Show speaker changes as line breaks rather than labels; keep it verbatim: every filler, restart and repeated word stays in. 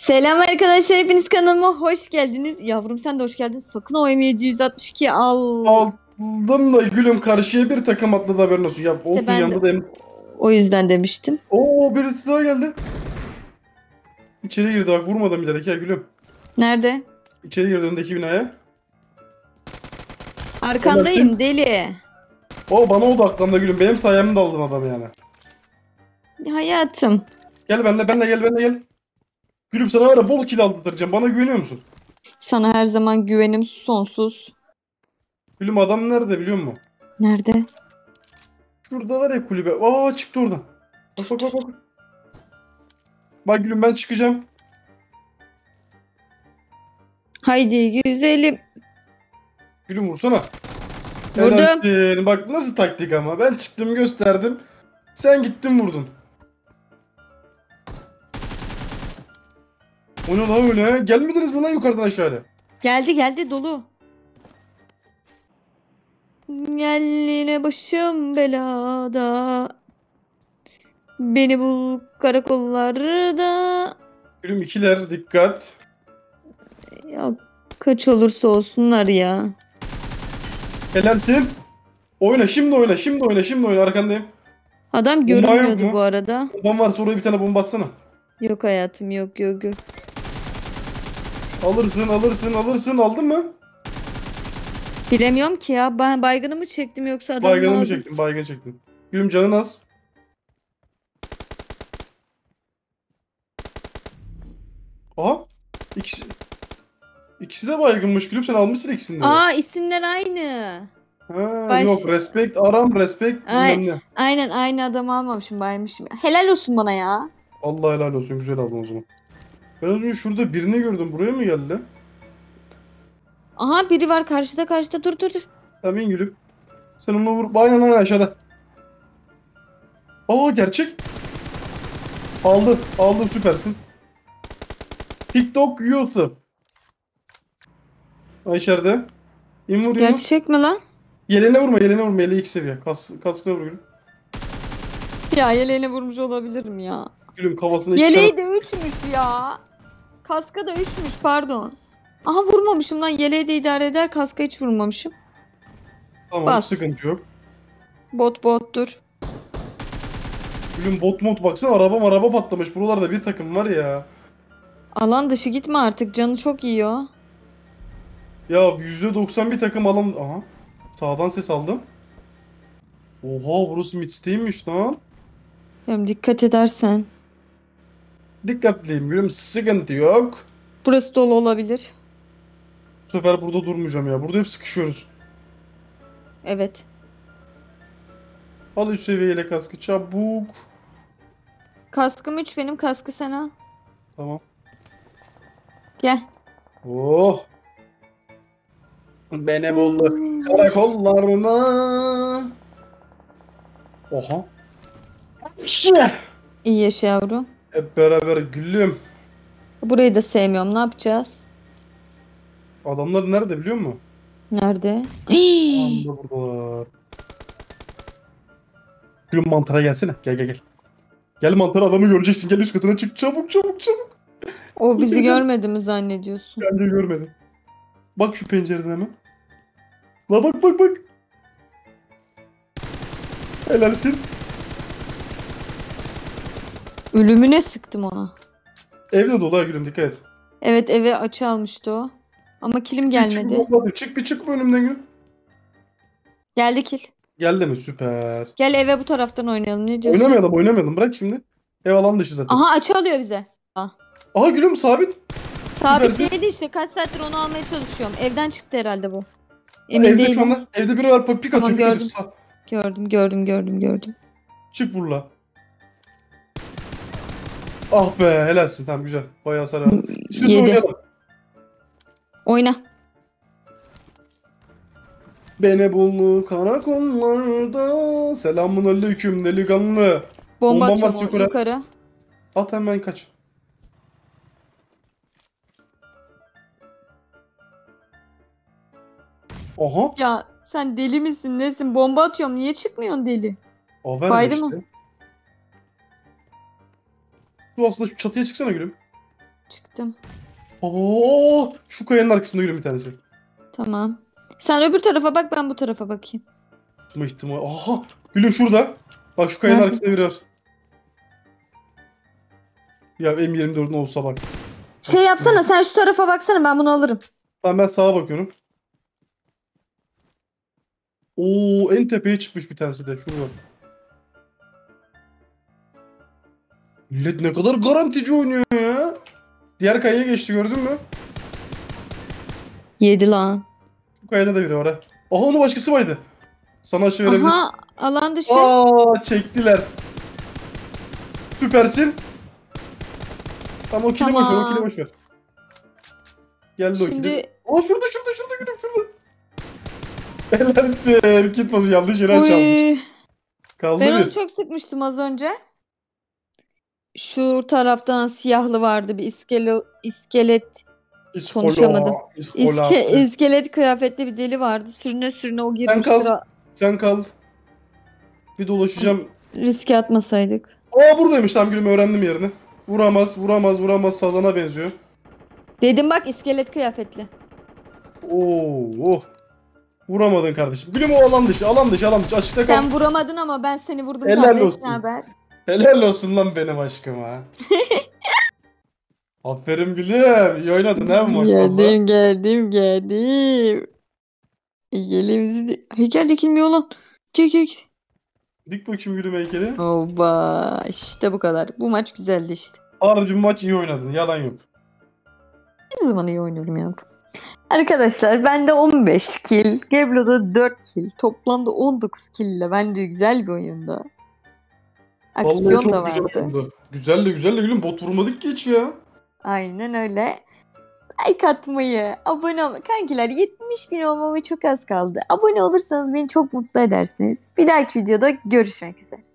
Selam arkadaşlar, hepiniz kanalıma hoş geldiniz. Yavrum sen de hoş geldin. Sakın o M yedi yüz altmış iki al.
Aldım da gülüm karşıya bir takım atladı haberin olsun. Ya
İşte
olsun
ben de
yanında da em...
o yüzden demiştim.
Oo birisi daha geldi. İçeri girdi bak vurmadan bilerek ya gülüm.
Nerede?
İçeri girdi öndeki binaya.
Arkandayım
Helalsin.
deli.
O bana oldu hakkında gülüm. Benim sayemde aldın adamı yani.
Hayatım.
Gel benle benle gel benle gel. Gülüm sana var ya bol kill aldıracağım. Bana güveniyor musun?
Sana her zaman güvenim sonsuz.
Gülüm adam nerede biliyor musun?
Nerede?
Şurada var ya kulübe. Aa çıktı oradan. Bak bak bak bak. Bak gülüm ben çıkacağım.
Haydi güzelim.
Gülüm vursana.
Vurdum.
Helalsin. Bak nasıl taktik ama. Ben çıktım gösterdim. Sen gittin vurdun. O ne lan öyle? Gelmediniz mi lan yukarıdan aşağıya?
Geldi geldi dolu. Gel yine başım belada. Beni bul karakollarda.
Gülüm ikiler dikkat.
Ya kaç olursa olsunlar ya.
Helalsin. Oyna şimdi oyna şimdi oyna şimdi oyna arkandayım.
Adam
Bomba yok
görünmüyordu bu
mu?
arada.
Bomban varsa oraya bir tane bomba atsana.
Yok hayatım, yok yok yok.
Alırsın alırsın alırsın aldın mı?
Bilemiyorum ki ya. Ben baygını mı çektim yoksa adamı mı
Baygını
aldım?
çektim baygın çektim. Gülüm canın az. Aha. İkisi, ikisi de baygınmış gülüm sen almışsın ikisini de.
Aa, isimler aynı.
Ha,
Baş...
yok respect aram respect
Ay,
bilmem ne.
aynen aynı adamı almamışım, baymışım. Helal olsun bana ya.
Allah helal olsun güzel aldın o zaman. Ben az önce şurada birini gördüm buraya mı geldi?
Aha, biri var karşıda karşıda, dur dur dur.
Tamam in gülüm. Sen onu vur. Aynen aynen aşağıda. Aa gerçek. Aldı. Aldı süpersin. TikTok Yusuf. Ay içeride. İn vur in vur.
Gerçek mi lan?
Yeleğine vurma yeleğine vurma. Yeleği iki seviye. Kas, kaskına vur gülüm.
Ya yeleğine vurmuş olabilirim ya.
Gülüm kafasında iki tane.
Yeleği de üçmüş ya. Kaska da üçmüş, pardon. Aha, vurmamışım lan. Yeleği de idare eder, kaska hiç vurmamışım.
Tamam
Bas.
sıkıntı yok.
Bot bot dur.
Gülüm bot mod baksana araba araba patlamış. Buralarda bir takım var ya.
Alan dışı gitme artık, canı çok yiyor.
Ya yüzde doksan bir takım alan. Aha. Sağdan ses aldım. Oha burası Midstay'miş lan.
Yani dikkat edersen.
Dikkatliyim gülüm sıkıntı yok.
Burası dolu olabilir.
Bu sefer burada durmayacağım ya. Burada hep sıkışıyoruz.
Evet.
Al üst seviyeyle kaskı çabuk.
Kaskım üç benim, kaskı sen al.
Tamam.
Gel.
Oh. Beni buldu. Karakollarına. Oha. Şih!
İyi yaşa yavrum.
Hep beraber gülüm.
Burayı da sevmiyorum. Ne yapacağız?
Adamlar nerede biliyor musun?
Nerede? Hii!
Anda buradalar. Gülüm mantara gelsene. Gel gel gel. Gel mantara adamı göreceksin. Gel üst katına çık. Çabuk çabuk çabuk.
O
Gel
bizi
gel.
görmedi mi zannediyorsun?
Bence görmedin. Bak şu pencereden hemen. La bak bak bak. Helalsin.
Ölümüne sıktım ona.
Evde dolu ha gülüm dikkat et.
Evet, eve açı almıştı o. Ama kilim
Bir çık bir
gelmedi.
bomba atayım. Çık bir çık bir önümden gülüm.
Geldi kil.
Geldi mi? Süper.
Gel eve bu taraftan oynayalım. Ne diyorsun?
Oynamayalım oynamayalım. Bırak şimdi. Ev alan dışı zaten.
Aha, açı alıyor bize. Ah.
Aha gülüm sabit.
Sabit
Süpersin.
değildi işte. Kaç saattir onu almaya çalışıyorum. Evden çıktı herhalde bu.
Ha,
Emin
evde şu
değilim.
anda. Evde biri var. Pik
Tamam,
atıyor. Pik atıyor.
gördüm.
Sağ.
Gördüm gördüm gördüm gördüm.
Çık vur la. Ah be helalsin. Tamam güzel. Bayağı hasar verdim. İstiyorsan
Yedi.
oynayalım.
Oyna.
Beni buldu karakollarda. Selamun aleyküm delikanlı.
Bomba
Bombam
atıyorum
varsa
o-
yukarı at.
yukarı.
At hemen kaç. Aha.
Ya sen deli misin nesin? Bomba atıyorum. Niye çıkmıyorsun deli?
O verme
Baydı
işte.
mı?
Şu aslında şu çatıya çıksana gülüm.
Çıktım.
Oo, şu kayanın arkasında gülüm bir tanesi.
Tamam. Sen öbür tarafa bak, ben bu tarafa bakayım.
Bu ihtimal. Aha, gülüm şurada. Bak şu kayanın
Nerede?
arkasında biri var. Ya M yirmi dördün olsa bak.
Şey yapsana, sen şu tarafa baksana, ben bunu alırım.
Tamam ben sağa bakıyorum. Oo, en tepeye çıkmış bir tanesi de şurada. Millet ne kadar garantici oynuyor ya. Diğer kayaya geçti, gördün mü?
Yedi lan.
Bu kayada da biri var ha. Aha, onu başkası baydı. Sana açı verebilir.
Aha, alan dışı.
Aa, çektiler. Süpersin. Tamam, o kili boş ver, o kili
Tamam.
boş ver. Geldi o kili.
Şimdi
Aa, şurada şurada şurada gülüm şurada. Helalsin. Kit pası yanlış yere çalmış.
Uy.
Kaldı
Ben onu
bir.
çok sıkmıştım az önce. Şu taraftan siyahlı vardı, bir iskele, iskelet konuşamadım.
İskola. İskola
İske,
attı.
iskelet kıyafetli bir deli vardı. Sürüne sürüne o
Sen
girmiştir.
kal.
a-
Sen kal. Bir dolaşacağım.
Riske atmasaydık.
Aa, buradaymış, tam gülüm, öğrendim yerini. Vuramaz, vuramaz, vuramaz, sazana benziyor.
Dedim bak, iskelet kıyafetli.
Oo, oh. Vuramadın kardeşim. Gülüm o alan dışı, alan dışı, alan dışı. Açıkta kal.
Sen vuramadın ama ben seni vurdum
Helal
kardeş,
olsun.
ne haber?
Helal olsun lan benim aşkıma. Aferin gülüm. İyi oynadın ha bu maç valla.
Geldim geldim geldim. Gelimizi heykel dikilmiyor lan. Gel gel gel.
Dik bakayım gülüm heykeli.
Oba, işte bu kadar. Bu maç güzeldi işte.
Harbi maç iyi oynadın. Yalan yok.
Her zaman iyi oynuyorum ya. Arkadaşlar bende on beş kill, Geblo'da dört kill, toplamda on dokuz kill ile bence güzel bir oyunda.
Vallahi
Aksiyon da
çok güzel
vardı.
oldu. Güzel de güzel de gülüm, bot vurmadık ki hiç ya.
Aynen öyle. Like atmayı, abone olmayı. Kankiler, yetmiş bin olmama çok az kaldı. Abone olursanız beni çok mutlu edersiniz. Bir dahaki videoda görüşmek üzere.